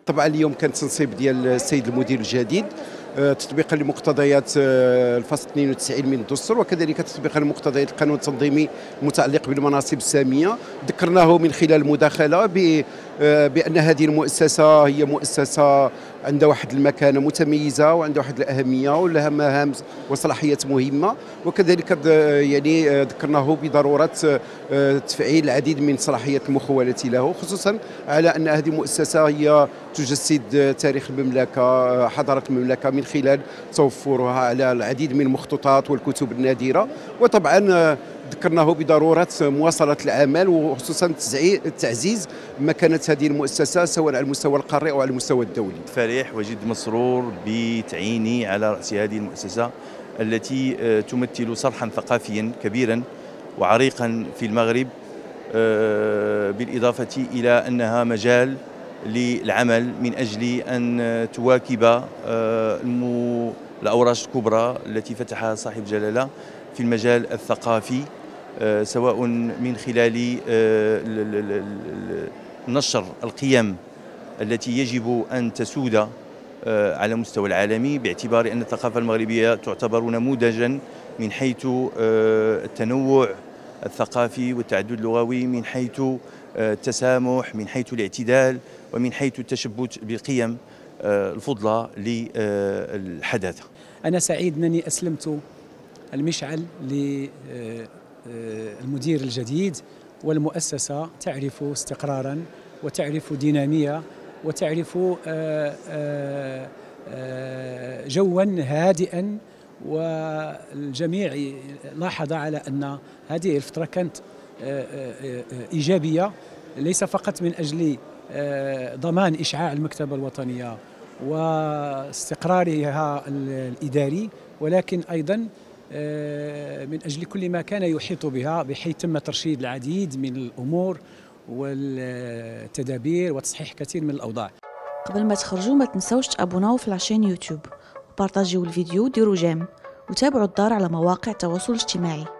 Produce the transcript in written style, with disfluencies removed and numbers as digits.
طبعا اليوم كان تنصيب ديال السيد المدير الجديد تطبيقا لمقتضيات الفصل 92 من الدستور، وكذلك تطبيقا لمقتضيات القانون التنظيمي المتعلق بالمناصب الساميه. ذكرناه من خلال المداخله بان هذه المؤسسه هي مؤسسه عندها واحد المكانه متميزه وعندها واحد الاهميه ولها مهام وصلاحيات مهمه، وكذلك يعني ذكرناه بضروره تفعيل العديد من صلاحيات المخوله له، خصوصا على ان هذه المؤسسه هي تجسد تاريخ المملكه، حضاره المملكه، من خلال توفرها على العديد من المخطوطات والكتب النادره. وطبعا ذكرناه بضروره مواصله العمل وخصوصا تعزيز مكانه هذه المؤسسه سواء على المستوى القاري او على المستوى الدولي. فرح وجد مسرور بتعييني على راس هذه المؤسسه التي تمثل صرحا ثقافيا كبيرا وعريقا في المغرب، بالاضافه الى انها مجال للعمل من أجل أن تواكب الأوراش الكبرى التي فتحها صاحب جلالة في المجال الثقافي، سواء من خلال نشر القيم التي يجب أن تسود على مستوى العالمي، باعتبار أن الثقافة المغربية تعتبر نموذجا من حيث التنوع الثقافي والتعدد اللغوي، من حيث التسامح، من حيث الاعتدال، ومن حيث التشبث بالقيم الفضلى للحداثة. أنا سعيد أنني أسلمت المشعل للمدير الجديد، والمؤسسة تعرف استقرارا وتعرف دينامية وتعرف جوا هادئا، والجميع لاحظ على أن هذه الفترة كانت إيجابية، ليس فقط من أجل ضمان إشعاع المكتبة الوطنية واستقرارها الإداري، ولكن أيضا من أجل كل ما كان يحيط بها، بحيث تم ترشيد العديد من الأمور والتدابير وتصحيح كثير من الأوضاع. قبل ما تخرجوا ما تنسوش تابوناو في العشان يوتيوب وبارطاجيو الفيديو، ديروا جيم وتابعوا الدار على مواقع التواصل الاجتماعي.